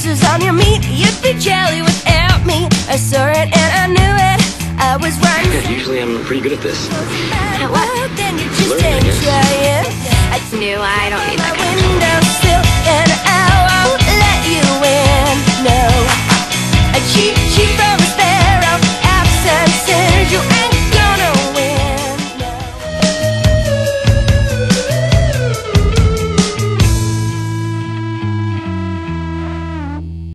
bruises on your meat. You'd be jelly without me. I saw it and I knew it. I was right. Usually I'm pretty good at this. Then you just Flirting, I ain't guess. trying. It's new, I don't need that